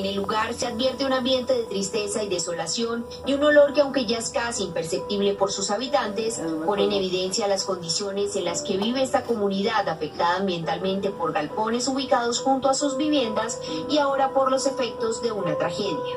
En el lugar se advierte un ambiente de tristeza y desolación y un olor que, aunque ya es casi imperceptible por sus habitantes, pone en evidencia las condiciones en las que vive esta comunidad afectada ambientalmente por galpones ubicados junto a sus viviendas y ahora por los efectos de una tragedia.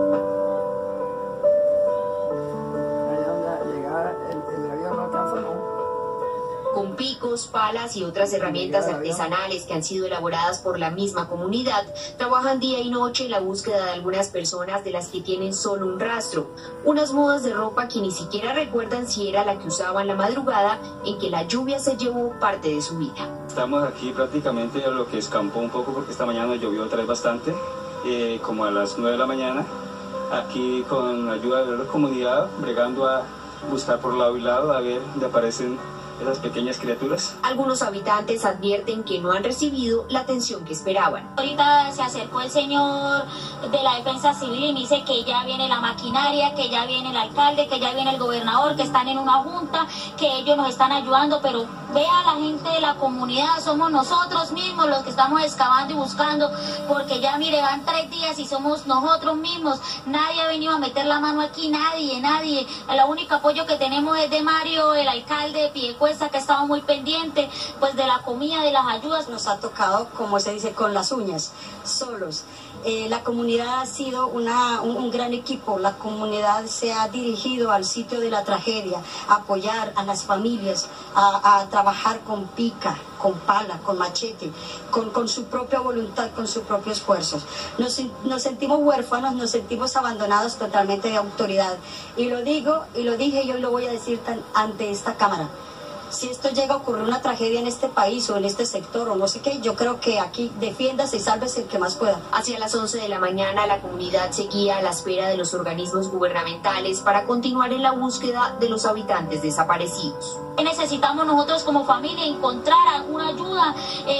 Con picos, palas y otras herramientas artesanales que han sido elaboradas por la misma comunidad, trabajan día y noche en la búsqueda de algunas personas de las que tienen solo un rastro, unas mudas de ropa que ni siquiera recuerdan si era la que usaban la madrugada en que la lluvia se llevó parte de su vida. Estamos aquí prácticamente a lo que escampó un poco porque esta mañana llovió otra vez bastante, como a las 9 de la mañana, aquí con ayuda de la comunidad, bregando a buscar por lado y lado a ver dónde aparecen esas pequeñas criaturas. Algunos habitantes advierten que no han recibido la atención que esperaban. Ahorita se acercó el señor de la Defensa Civil y me dice que ya viene la maquinaria, que ya viene el alcalde, que ya viene el gobernador, que están en una junta, que ellos nos están ayudando, pero vea la gente de la comunidad, somos nosotros mismos los que estamos excavando y buscando, porque ya mire, van 3 días y somos nosotros mismos, nadie ha venido a meter la mano aquí, nadie. El único apoyo que tenemos es de Mario, el alcalde de Piedecuesta, que ha estado muy pendiente pues de la comida, de las ayudas. Nos ha tocado, como se dice, con las uñas, solos. La comunidad ha sido un gran equipo, la comunidad se ha dirigido al sitio de la tragedia, a apoyar a las familias, a trabajar con pica, con pala, con machete, con su propia voluntad, con sus propios esfuerzos. Nos sentimos huérfanos, nos sentimos abandonados totalmente de autoridad. Y lo digo, y lo dije, y hoy lo voy a decir ante esta cámara. Si esto llega a ocurrir una tragedia en este país o en este sector o no sé qué, yo creo que aquí defiéndase y sálvese el que más pueda. Hacia las 11 de la mañana la comunidad seguía a la espera de los organismos gubernamentales para continuar en la búsqueda de los habitantes desaparecidos. Necesitamos nosotros como familia encontrar alguna ayuda,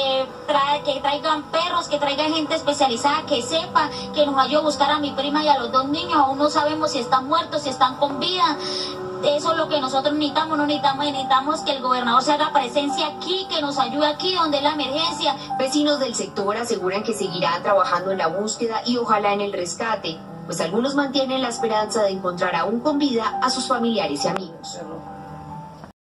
que traigan perros, que traigan gente especializada que sepa, que nos ayude a buscar a mi prima y a los 2 niños. Aún no sabemos si están muertos, si están con vida. Eso es lo que nosotros necesitamos, necesitamos que el gobernador se haga presencia aquí, que nos ayude aquí donde es la emergencia. Vecinos del sector aseguran que seguirán trabajando en la búsqueda y ojalá en el rescate, pues algunos mantienen la esperanza de encontrar aún con vida a sus familiares y amigos.